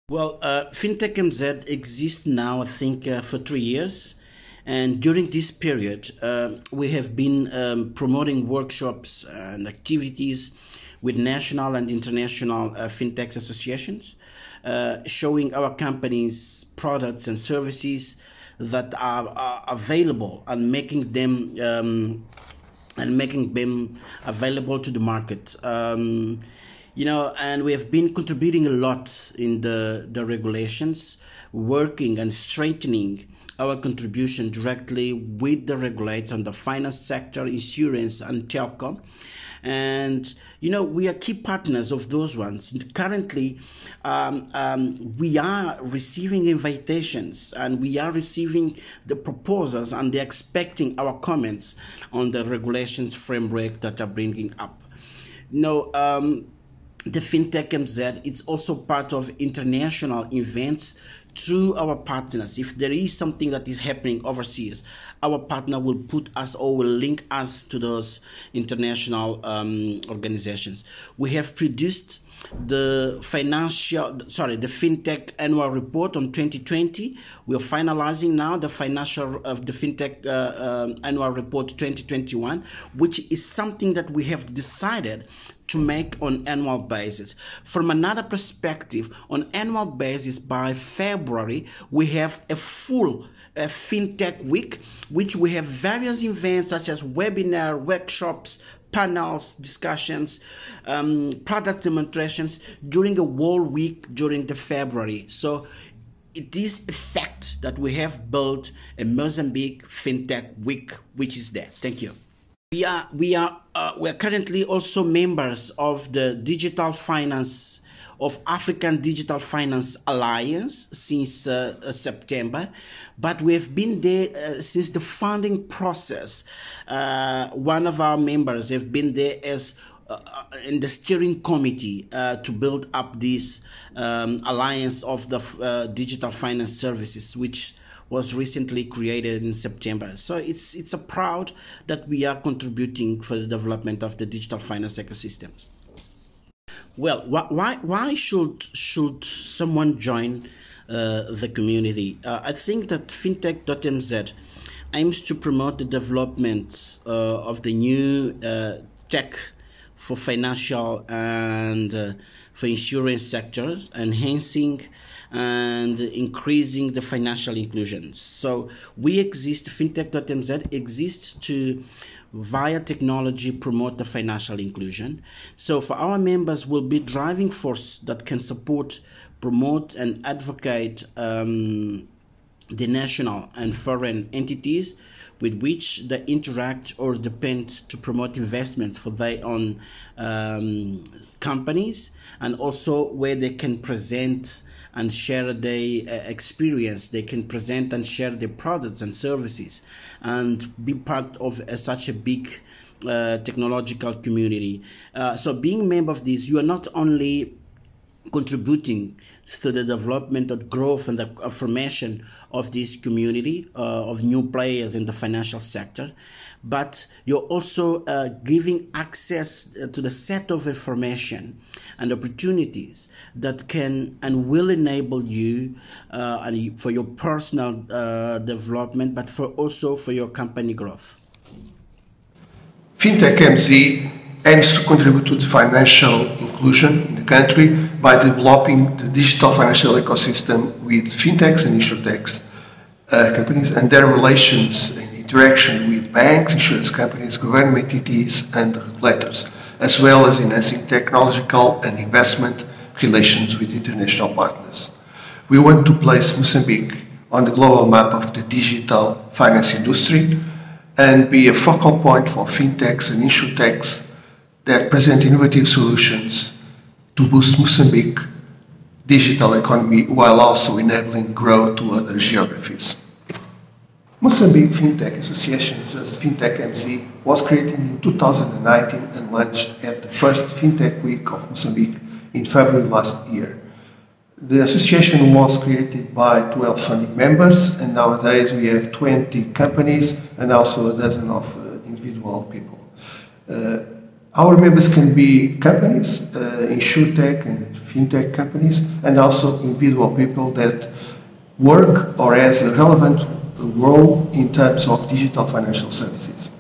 Well, FinTech MZ exists now, I think, for 3 years. And during this period, we have been promoting workshops and activities with national and international fintech associations, showing our companies products and services that are available and making them available to the market. And we have been contributing a lot in the regulations, working and strengthening our contribution directly with the regulators on the finance sector, insurance, and telecom. And we are key partners of those ones. And currently, we are receiving invitations and we are receiving the proposals, and they're expecting our comments on the regulations framework that are bringing up. The FinTech MZ, it's also part of international events through our partners. If there is something that is happening overseas, our partner will put us or will link us to those international organizations. We have produced the FinTech annual report on 2020. We are finalizing now the FinTech annual report 2021, which is something that we have decided to make on annual basis. From another perspective, on annual basis by February, we have a full FinTech week, which we have various events such as webinar, workshops, panels, discussions, product demonstrations during a whole week during the February. So it is a fact that we have built a Mozambique FinTech week, which is there. Thank you. We are currently also members of the Digital Finance of African Digital Finance Alliance since September, but we have been there since the founding process. One of our members have been there as in the steering committee to build up this alliance of the digital finance services, which was recently created in September. So it's a proud that we are contributing for the development of the digital finance ecosystems. Well, why should someone join the community? I think that FinTech.mz aims to promote the development of the new tech for financial and for insurance sectors, enhancing and increasing the financial inclusion. So we exist, FinTech.mz exists to, via technology, promote the financial inclusion. So for our members will be driving force that can support, promote and advocate the national and foreign entities with which they interact or depend to promote investments for their own companies, and also where they can present and share their experience. They can present and share their products and services and be part of such a big technological community. So being a member of this, you are not only contributing to the development of growth and the formation of this community of new players in the financial sector, but you're also giving access to the set of information and opportunities that can and will enable you and for your personal development, but also for your company growth. FinTech MZ aims to contribute to the financial inclusion in the country by developing the digital financial ecosystem with fintechs and insurtechs companies and their relations and interaction with banks, insurance companies, government entities and regulators, as well as enhancing technological and investment relations with international partners. We want to place Mozambique on the global map of the digital finance industry and be a focal point for fintechs and insurtechs that present innovative solutions to boost Mozambique digital economy while also enabling growth to other geographies. Mozambique FinTech Association, just FinTech MZ, was created in 2019 and launched at the first FinTech Week of Mozambique in February last year. The association was created by 12 founding members, and nowadays we have 20 companies and also a dozen of individual people. Our members can be companies, insurtech and fintech companies, and also individual people that work or has a relevant role in terms of digital financial services.